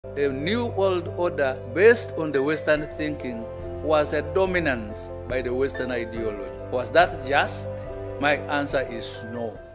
A new world order based on the Western thinking was a dominance by the Western ideology. Was that just? My answer is no.